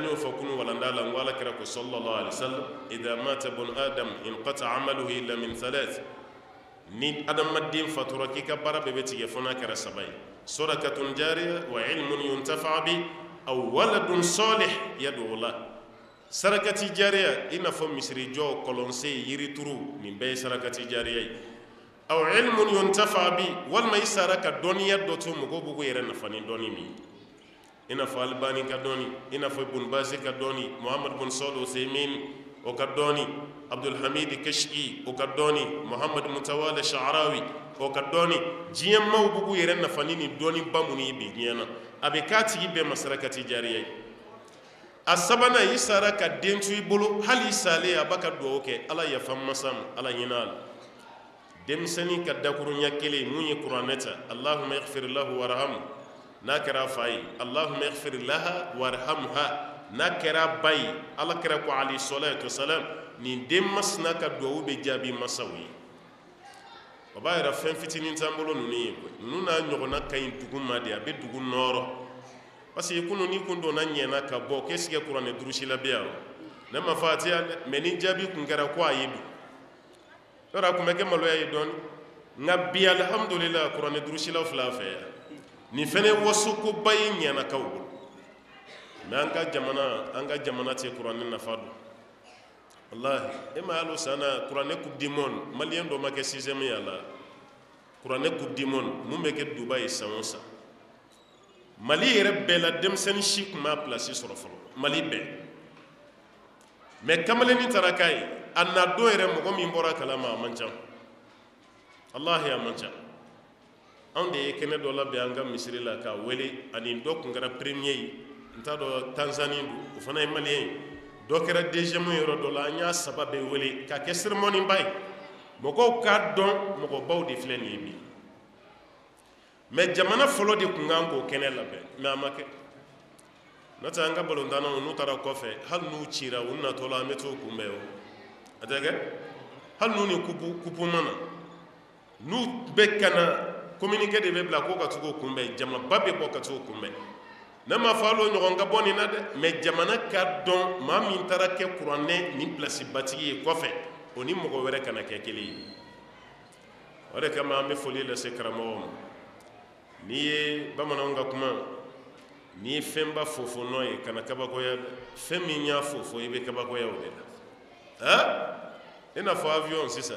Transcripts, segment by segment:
أن يفكون ولا نالا ولا كرك صلى الله عليه وسلم إذا مات ابن آدم انقطع عمله إلا من ثلاث ني أدم الدين فتركي كبر ببيتي فنا كرسبي صدقة جارية وعلم ينتفع به أو ولد صالح يدعو له سرقة جارية إن فم مصري جو كولونسي يريترو من بي سرقة جارية أو علم ينتفع به والما يسرق الدنيا دوتو مغوبو يرن فني دوني مي إن فالباني كدوني إن فبن بازي كدوني محمد بن صالح سيمين وكدوني عبد الحميد كشكي وكدوني محمد متوالى شعراوي وكدوني جيم ما وبغو يرن فني دوني باموني بيجينا أبي كاتي بمسرقة جارية asabana yisara ka dentu ibolo hali sale abaka duoke ala ya fammasam ala yinal demsani ka dakurunya kele munye qur'anata allahumma ighfir lahu warham nakara fai allahumma ighfir laha warhamha nakara bay ala kara ko ali salatu wasalam ni demmas naka duo be jabi masawi baba era fen fitinin tambolo nuni nuna nyogona kayin duguma de abe dugun noro parce que kunu ni kundo na nyena ka bo kesike qur'ane durushi la biya na mafatiha meni jabi kungara ko ayidu dora ko meke malo ayi don ngabi alhamdulillah qur'ane durushi la fla fe ni fene wasuko bayi nyena ka wo na anga jamana te qur'ane na fadu wallahi ema alo sana qur'ane ku dimon malien do make 6e yalla qur'ane ku dimon mu meke dubai sansa mali yɛrɛ bɛɛ la denmisɛnnin si tun b'a pilasi sɔrɔ fɔlɔ mali bɛɛ mɛ kamalennin taara k'a ye a na don yɛrɛ mɔgɔ min bɔra kalama a man ca walahi a man ca anw de ye kɛnɛ dɔ labɛn an ka misiri la k'a wele ani dɔ tun kɛra premier ye n t'a dɔn tanzani don o fana ye maliyɛn ye dɔ kɛra deuxième yɔrɔ dɔ la an y'a saba bɛɛ wele k'a kɛ cérémonie ba ye mɔgɔw k'a dɔn mɔgɔbaw de filɛ nin ye bi mais jamana fɔlɔ de kun kan k'o kɛnɛ labɛn mais a ma kɛ n'o tɛ an ka balontannaw n'u taara kɔfɛ hali n'u cira u natɔ la an bɛ t'o kunbɛn o a tɛ kɛ hali n'u ni kupu mana n'u bɛ ka na communiqué de bɛ bila k'o ka t'o kunbɛn jamaba bɛ bɔ ka t'o kunbɛn ne ma fɔ hali o ɲɔgɔn ka bɔ nin na dɛ mais jamana ka dɔn maa min taara kɛ kuranɛ nin pilasi batigi ye kɔfɛ o ni mɔgɔ wɛrɛ kana kɛ kelen ye o de kama an bɛ foli lase karamɔgɔw ma n'i ye bamananw ka kuma n'i ye fɛnba fofo nɔ ye kana kabakoya fɛn min y'a fofo i bɛ kabakoya o de la i n'a fɔ avion sisan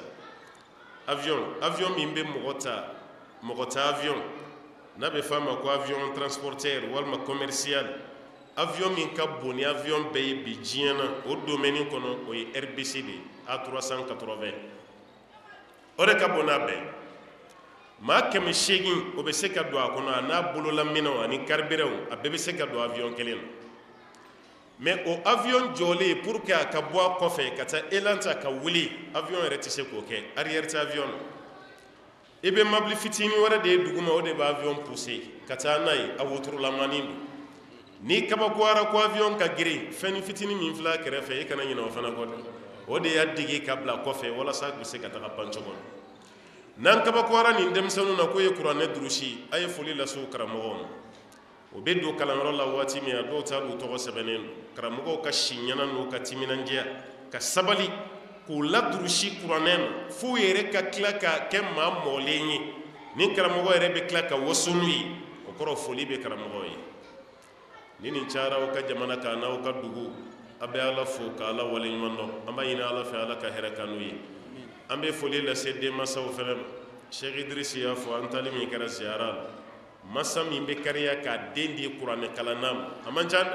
avion min bɛ mɔgɔ ta avion n'a bɛ f'a ma ko avion transporteur walima commercial avion min ka bon ni avion bɛɛ ye bi diɲɛ na o domaine kɔnɔ o ye RBC de A380 o de ka bon n'a bɛɛ maa kɛmɛ seegin o bɛ se ka don a kɔnɔ a n'a bololaminɛw ani carburant a bɛɛ bɛ se ka don avion kelen na mais o avion jɔlen pour que a ka bɔ a kɔfɛ ka taa élan ta ka wuli avion yɛrɛ tɛ se k'o kɛ arrière tɛ avion na i bɛ mobili fitinin wɛrɛ de ye duguma o de bɛ avion pousser ka taa n'a ye a wotorolamanin don ni kabakoyara ko avion ka girin fɛn fitinin min filɛ a kɛrɛfɛ i kana ɲinɛ o fana kɔ dɛ o de y'a digi ka bila kɔfɛ walasa a bɛ se ka taga pan cogo min n'an kabakoyara nin denmisɛnninw na k'o ye kuranɛ durusi a ye foli lase o karamɔgɔw ma o bɛ don kalanyɔrɔ la waati min a dɔw ta l'u tɔgɔ sɛbɛnnen don karamɔgɔw ka si ɲana n'u ka timinandiya ka sabali k'u ladurusi kuranɛ na f'u yɛrɛ ka tila ka kɛ maa mɔɔlen ye ni karamɔgɔ yɛrɛ bɛ tila ka waso n'u ye o kɔrɔ foli bɛ karamɔgɔw ye ni nin cayara aw ka jamana kan n'aw ka dugu a bɛ ala fo ka ala waleɲuman dɔn an b'a ɲini ala fɛ ala ka hɛrɛ kan n'u ye an bɛ foli lase denmansaw fɛnɛ ma Cheikh Idrisi y'a fɔ an tali min kɛra ziyara la masa min bɛ kariya k'a den di kuranɛ kalanna ma a man ca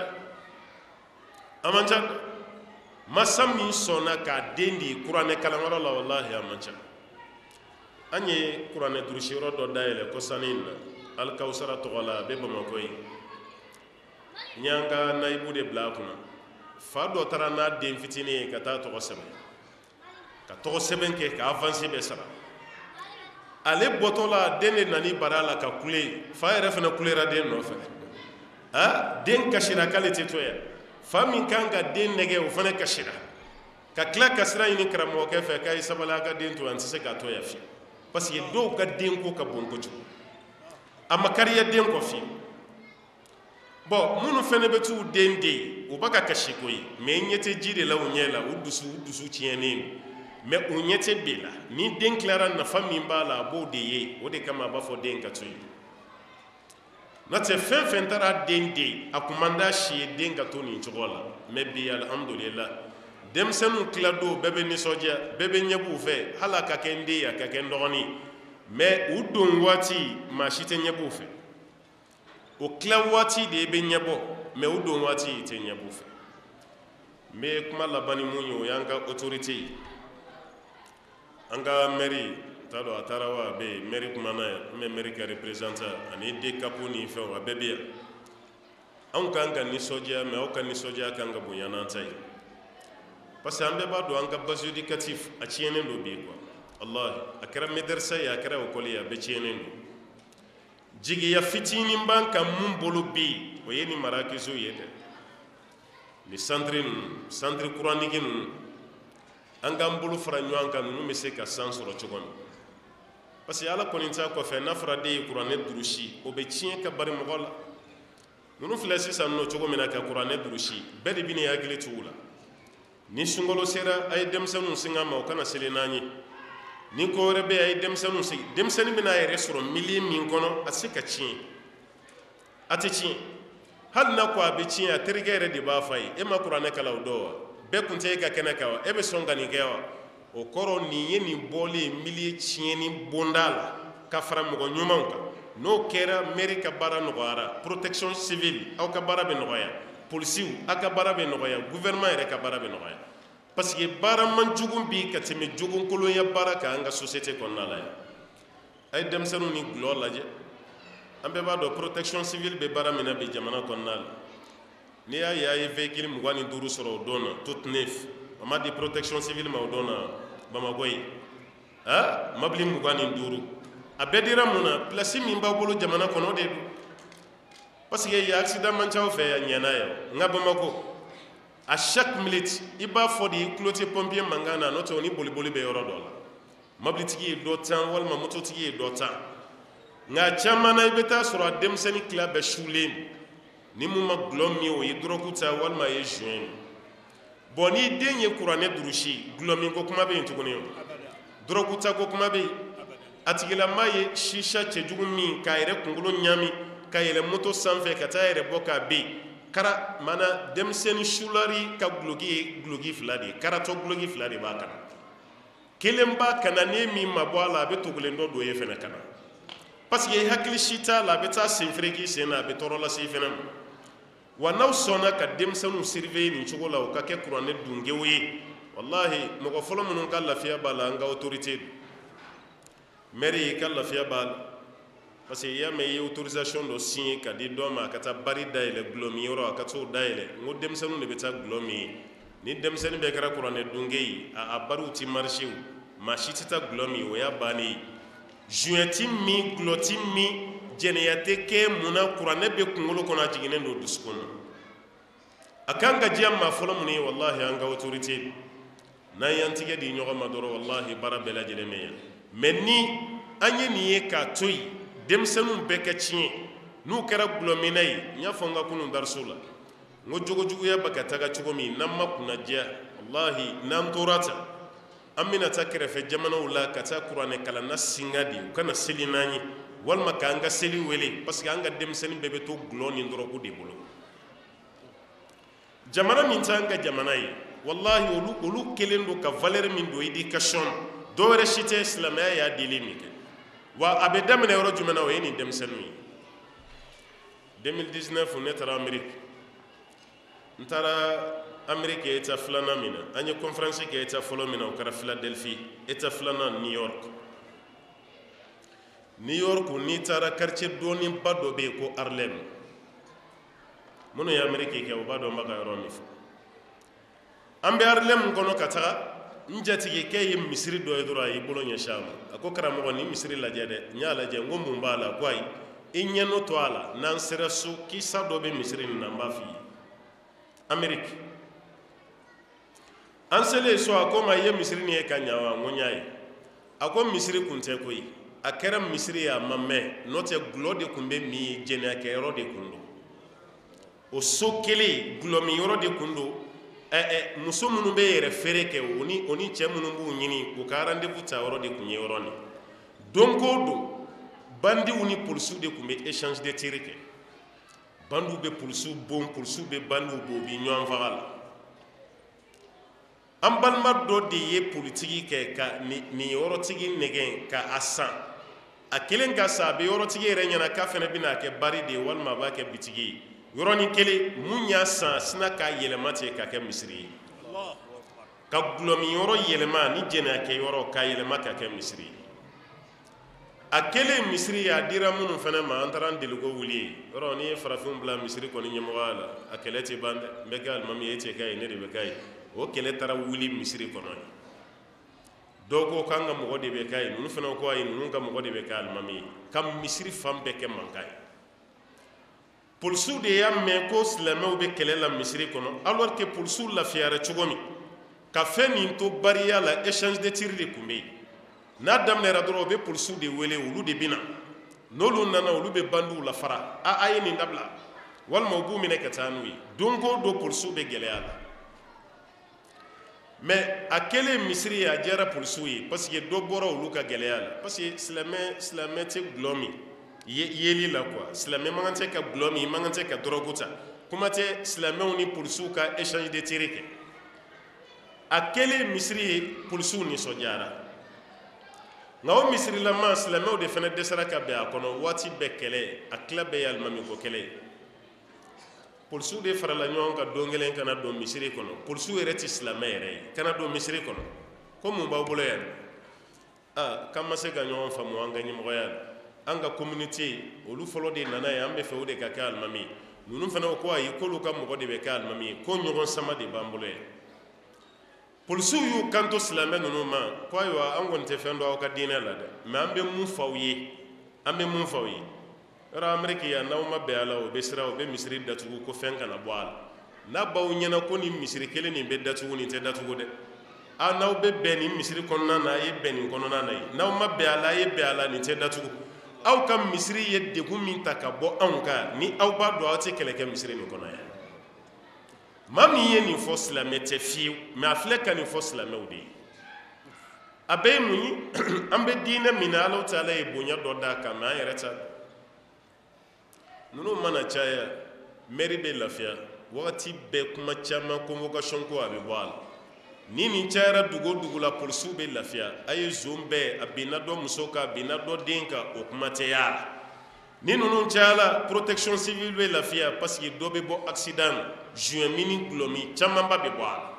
dɛ masa min sɔnna k'a den di kuranɛ kalanyɔrɔ la wallahi a man ca an ye kuranɛ durusi yɔrɔ dɔ dayɛlɛ kɔsani in na alikawusara tɔgɔ la a bɛ Bamakɔ yen n y'an ka nayibu de bila a kunna fa dɔ taara n'a den fitinin ye ka taa tɔgɔ sɛbɛn ka tɔgɔ sɛbɛn kɛ ka avansi bɛɛ sara ale bɔtɔ la den de nani bara la ka kule fa yɛrɛ fana kulera den nɔfɛ den kasira k'ale tɛ to yan fa min kan ka den nɛgɛ o fana kasira ka tila ka sira ɲini karamɔgɔkɛ fɛ k'a ye sabali a ka den to yan n tɛ se k'a to yan fiyewu parce que dɔw ka den ko ka bon kojugu a ma kariya den kɔ fiyewu bon minnu fana bɛ t'u den de ye u baka kasi koyi mais ñete jide la u ñela u dusu tienen mais u ñete bela ni den clara na famille bala bo de ye o de kama ba fo den ka tuyi nate fen tara den de akumanda shi den ka to ni chogola mais bi alhamdulillah dem senu klado bebe ni soja bebe nyebu fe hala ka kende ya ka kendoni mais u don wati ma shite nyebu fe o kla wati de be nyebo mais u don wati te nyebu fe mais kuma labani munyo yanga autorité anga mairie tado atarawa be mairie kuma na me mairie ka représenter ani de capo ni fe wa bebia an kanga ni soja mais o kan ni soja kanga bunyana tay parce que ambe ba do anga base éducatif a tienen do be quoi allah akara madrasa ya akara okoli ya be tienen do jigi ya fitini mbanka mun bolo bi o yeni marakizo yede ni centre coranique nun anga mbulu fara nywanka nunu me se ka sansoro chogon parce que ala koninta ko fe na fara de qur'ane durushi o be tien ka bari mogola nunu flasi san no chogo mena ka qur'ane durushi bedi bini ya gile tuula ni sungolo sera ay demsanu singa ma kana selenani ni ko rebe ay demsanu si demsani bina ay resoro mili min kono asika tien ati tien hal na ko abe tien aterigere de ba fay e ma qur'ane kala do be kunte ka kena kawa ebe songa ni kewa o koro ni yeni bole mili tieni bondala ka fara mo nyumanka no kera amerika bara no gara protection civile au ka bara be no ya policiu aka bara be no ya gouvernement ere ka bara be no ya parce que bara man jugum bi ka teme jugum kolo ya bara ka anga société kon na la ya ay dem sanu ni glo laje ambe ba do protection civile be bara mena be jamana kon na ni ya ye véhicule mugani duru soro dona tout neuf ma di protection civile ma dona bamagoy ha mabli mugani duru abedira muna place min ba bolo jamana kono de parce que ya accident man chaw fe ya nyana ya ngabamako à chaque minute iba fodi cloté pompier mangana no to ni boli be yoro dola mabli tigi do tan wal ma moto tigi do tan nga chamana ibeta sura dem seni club be shulim ni mu ma glomi o yidrokuta wal ma ye juin boni denye qur'ane durushi glomi ko kuma be ntugune drokuta ko kuma be atigila maye shisha chejugumi kaire kungulo nyami kayele moto sanfe katayere boka be kara mana demseni shulari ka glogi fladi karato glogi fladi baka kelemba kana ne mi mabwala be tugulendo do ye fena kana parce que hakili shita la beta sinfreki sena be torola sifena wa naw sona ka demsenu surveiller ni chogola o ka ke qur'ane dungewe wallahi mo ko folo mun ka lafiya bala nga autorité mairie ka lafiya bala parce que ya me autorisation do signer ka di doma kata bari daile glomi yoro ka to daile ngo demsenu ne beta glomi ni demsenu be kara qur'ane dungeyi a baru ti marché ma shitita glomi o ya bani jueti mi gloti mi jeneyate ke muna qur'ane be kungolo kona jigine do duskono akanga jiyamma folo muni wallahi anga autorité na yantige di nyogo madoro wallahi bara bela jelemeya menni anye niye ka toyi demsenu beke chie nu kera glominai nya fonga kunu darsula ngo jogo ya baka taga chugomi namma kuna jia wallahi nam torata amina takere fe jamana wala kata qur'ane kala na singadi kana selinani walma ka anga seli wele parce que anga demseni bebe to gloni ndoro ko de bolo jamana min tanga jamana yi wallahi olu kelendo ka valeur min do education do were shite islamaya ya dilimike wa abedamene woro jumana o yeni demseni 2019 netara amerique ntara amerique eta flana mina anye conference ke eta folo mina o kara philadelphie eta flana new york ni tara quartier doni bado be ko Harlem mono ya amerique ke o bado mbaga yoro mi fo ambe Harlem kono kata njati ke ye misri do edura yi bolo nya sham ako karamo ni misri la jede nya la je ngombu mbala kwai inyano to ala nan sera su kisa do be misri na mbafi amerique ansele so akoma ye misri ni e kanyawa ngonyaye ako misri kunte koyi akera misri ya mamme note glode kumbe mi jene akero de kundo o so kelen gulɔmi yɔrɔ de kun don muso minnu bɛ yɛrɛ feere kɛ o ni cɛ minnu b'u ɲini u ka rendez-vous ta yɔrɔ de kun ye yɔrɔ nin don o don bandiw ni polisiw de kun bɛ échange de tir kɛ bandiw bɛ polisiw bon polisiw bɛ bandiw bon u bɛ ɲɔgɔn faga la an balima dɔ de ye politiki kɛ ka nin yɔrɔtigi nɛgɛn ka a san a kelen ka sa a bɛ yɔrɔtigi yɛrɛ ɲɛna k'a fana bɛna kɛ bari de ye walima a b'a kɛ bitigi ye yɔrɔnin kelen mun y'a san sina k'a yɛlɛma ten k'a kɛ misiri ye ka gulɔmi yɔrɔ yɛlɛma ni jɛnɛyakɛ yɔrɔ k'a yɛlɛma k'a kɛ misiri ye a kelen misiri ye a dira minnu fana ma an taara an deli ko wuli ye yɔrɔ n'i ye farafinw bila misiri kɔni ɲɛmɔgɔya la a kɛlɛ tɛ ban dɛ n bɛ kɛ alimami ye e tɛ k'a ye ne de bɛ k'a ye o kɛlɛ taara wuli misiri kɔnɔ ye dɔw ko k'an ka mɔgɔ de bɛ k'a ye ninnu fana ko ayi ninnu ka mɔgɔ de bɛ kɛ alimami ye ka misiri fan bɛɛ kɛ mankan ye polisiw de y'a mɛn ko silamɛw bɛ kɛlɛ la misiri kɔnɔ alors que polisiw lafiyara cogo min ka fɛn nin to bariya la échange de tir de tun bɛ yen n'a daminɛra dɔrɔn u bɛ polisiw de wele olu de bɛ na n'olu nana olu bɛ bandiw lafara a ye nin dabila walima u b'u minɛ ka taa n'u ye don o don polisiw bɛ gɛlɛya la mais a kelen misiri ye a diyara polisiw ye parce que dɔ bɔra olu ka gɛlɛya la parce que silamɛ tɛ gulɔ min yeli la quoi silamɛ man kan tɛ ka gulɔ min man kan tɛ ka dɔrɔgu ta kuma tɛ silamɛw ni polisiw ka échange de tir kɛ a kelen misiri ye polisiw nisɔndiyara nka o misirilama silamɛw de fana dɛsɛra ka bɛn a kɔnɔ waati bɛɛ kɛlɛ a tila bɛɛ ye alimami ko kɛlɛ ye polisiw de farala ɲɔgɔn kan don kelen kana don misiri kɔnɔ polisiw yɛrɛ tɛ silamɛ yɛrɛ ye kana don misiri kɔnɔ ko mun b'aw bolo yan k'an ma se ka ɲɔgɔn faamu an ka ɲɛmɔgɔya la an ka communauté olu fɔlɔ de nana ye an bɛ fɛ o de ka kɛ alimami ye ninnu fana ko ayi k'olu ka mɔgɔ de bɛ kɛ alimami ye ko ɲɔgɔn sama de b'an bolo yan polisiw y'u kanto silamɛ ninnu ma ko ayiwa an kɔni tɛ fɛn dɔn aw ka diinɛ la dɛ mais an bɛ mun f'aw ye yɔrɔ ameriki yan n'aw ma bɛn a la o bɛ siran o bɛ misiri datugu ko fɛn kana bɔ a la n'a b'aw ɲɛna ko nin misiri kelen nin bɛ datugu nin tɛ datugu dɛ n'aw bɛ bɛn nin misiri kɔnɔna na a ye bɛn nin kɔnɔna na ye n'aw ma bɛn a la a ye bɛn a la nin tɛ datugu aw ka misiri ye degun min ta ka bɔ anw kan ni aw b'a dɔn aw tɛ kɛlɛ kɛ misiri nin kɔnɔ yan maa min ye nin fɔ silamɛ tɛ fiyewu mais a filɛ ka nin fɔ silamɛw de ye a bɛɛ ye mun ye an bɛ diinɛ min na Alahu Taala ye bonya dɔ d'a kan mais an yɛrɛ t'a ninnu mana caya mairie bɛ lafiya wagati bɛɛ kuma caman convocation ko a bɛ bɔ a la ni nin cayara dugu o dugu la polisiw bɛ lafiya a ye zone bɛɛ a binna dɔ muso kan a binna dɔ den kan o kuma tɛ y'a la ni ninnu cayala protection civile bɛ lafiya parce que dɔ bɛ bɔ accident na juin mini gulɔmi camanba bɛ bɔ a la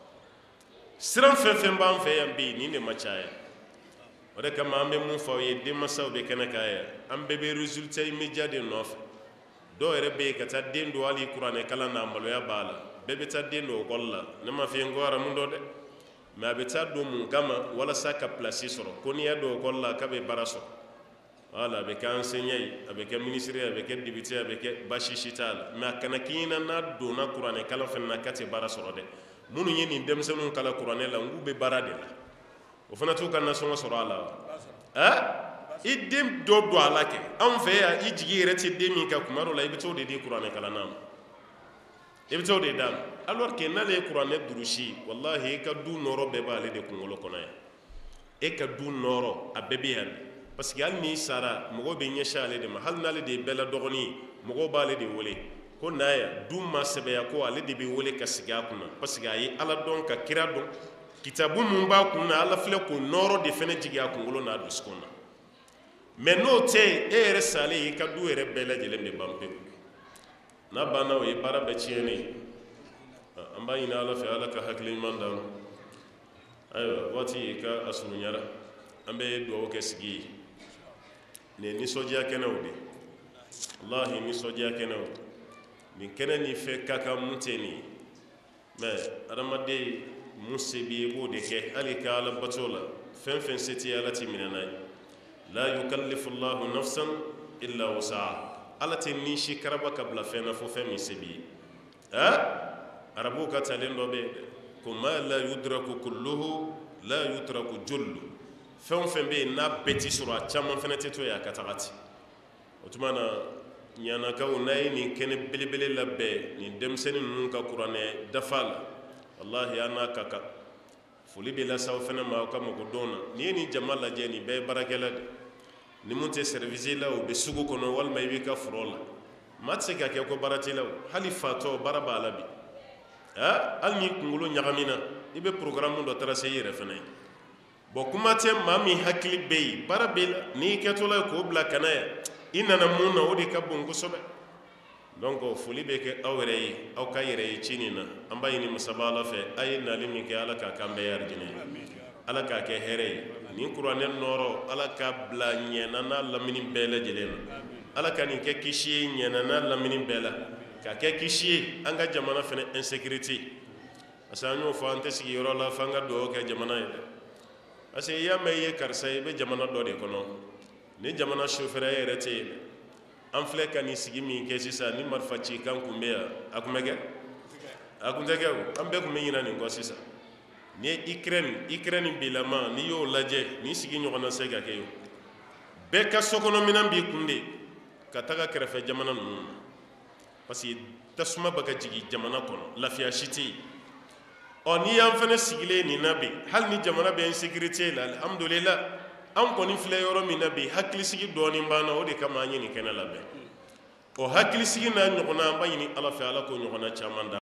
siran fɛn fɛn b'an fɛ yan bi nin de ma caya o de kama an bɛ mun fɔ aw ye denmansaw bɛ kɛnɛ kan yan an bɛɛ bɛ résultat immédiat de nɔfɛ dɔw yɛrɛ bɛ yen ka taa den don hali kuranɛ kalan na maloya b'a la bɛɛ bɛ taa den don école la ne ma f'i ye n ko haramu dɔ dɛ mais a bɛ taa don mun kama walasa ka place sɔrɔ ko n'i y'a don école la k'a bɛ baara sɔrɔ voilà a bɛ kɛ enseignant ye a bɛ kɛ ministre ye a bɛ kɛ député ye a bɛ kɛ baasi si t'a la mais a kana k'i ɲɛna n'a donna kuranɛ kalan fana na k'a tɛ baara sɔrɔ dɛ minnu ye nin denmisɛnninw kalan kuranɛ la n k'u bɛ baara de la o fana t'u ka nasɔngɔ sɔrɔ a la wa i den dɔ don a la kɛ anw fɛ yan i jigi yɛrɛ tɛ den min kan kuma dɔ la i bɛ t'o de di kuranɛ kalanna ma i bɛ t'o de d'a ma alors que n'ale ye kuranɛ durusi walahi e ka du nɔɔrɔ bɛɛ b'ale de kunkolo kɔnɔ yan e ka du nɔɔrɔ a bɛɛ bɛ yan parce que hali n'i sara mɔgɔw bɛ ɲɛsin ale de ma hali n'ale de ye bɛɛ la dɔgɔnin ye mɔgɔw b'ale de wele ko n'a yan du ma sɛbɛya ko ale de bɛ wele ka sigi a kunna parce que a ye ala dɔn ka kira dɔn kitabu mun b'a kun na ala filɛ k'o nɔɔrɔ de fana jigin a kunkolo n'a dusukun na mais n'o tɛ yen e yɛrɛ salen i ka du yɛrɛ bɛɛ lajɛlen bɛ ban pewu n'a banna o ye baara bɛɛ tiɲɛnen ye an b'a ɲini ala fɛ ala ka hakili ɲuman d'an ma ayiwa waati ka a surunyara an bɛ dugawu kɛ sigi ye nin ye nisɔndiya kɛnɛw de wallahi nisɔndiya kɛnɛw nin kɛnɛ nin fɛ ka kan mun tɛ nin ye mais adamaden mun se b'i ye i b'o de kɛ hali ka ala bato la fɛn fɛn se t'i ye ala t'i minɛ n'a ye la yukallifu Allahu nafsan illa wusaha ala tɛ ni si karaba ka bila fɛn na fo fɛn min se b'i ye arabuw ka talen dɔ bɛ yen ko ma la yudraku kulluhu la yutraku jullu fɛn o fɛn bɛ yen n'a bɛɛ ti sɔrɔ a caman fana tɛ to yen a ka taga ten o tuma na ɲanakaw n'a ye nin kɛnɛ belebele labɛn nin denmisɛnnin ninnu ka kuranɛ dafa la wallahi an n'a ka kan foli bɛ lasaw fana ma aw ka magodon na n'i ye nin jama lajɛ nin bɛɛ ye baarakɛla de ni mun tɛ service la o bɛ sugu kɔnɔ walima i b'i ka foro la maa tɛ se ka kɛ ko baara t'i la hali fatɔ baara b'a la bi hali ni kunkolo ɲagamina i bɛ programme dɔ tracer i yɛrɛ fana ye bon kuma tɛ maa min hakili bɛ yen baara bɛ la n'i kɛtɔla ye k'o bila ka na yan i nana mun na o de ka bon kosɛbɛ donc foli bɛ kɛ aw yɛrɛ ye aw ka yɛrɛ ye ci nin na an b'a ɲini masaba ala fɛ a ye nali min kɛ ala k'a k'an bɛɛ ye arijinɛ ye ala k'a kɛ hɛrɛ ye nin kuranɛ nɔrɔ ala k'a bila ɲɛna n'a lamini bɛɛ lajɛlen na ala ka nin kɛ kisi ye ɲɛna n'a lamini bɛɛ la ka kɛ kisi ye an ka jamana fana insécurité parce que an y'o fɔ an tɛ sigi yɔrɔ la f'an ka dugawu kɛ jamana ye dɛ parce que i y'a mɛn i ye karisa ye i bɛ jamana dɔ de kɔnɔ ni jamana chauffeur yɛrɛ tɛ yen an filɛ ka nin sigi min kɛ sisan ni marifa ci kan kun bɛ yan a kun bɛ kɛ a kun tɛ kɛ o an bɛɛ kun bɛ ɲina nin kɔ sisan ni ye Ukraine bilama n'i y'o lajɛ nin sigi ɲɔgɔnna se ka kɛ o bɛɛ ka sokɔnɔminɛn b'i kun de ka taga kɛrɛfɛ jamana ninnu na parce que tasuma bɛ ka jigin jamana kɔnɔ lafiya si tɛ yen n'i y'an fana sigilen nin na bi hali ni jamana bɛ insécurité la alhamdulillah an kɔni filɛ yɔrɔ min na bi hakilisigi dɔɔnin b'an na o de kama an ye nin kɛnɛ labɛn o hakilisigi n'a ɲɔgɔnna an b'a ɲini ala fɛ ala k'o ɲɔgɔnna caman da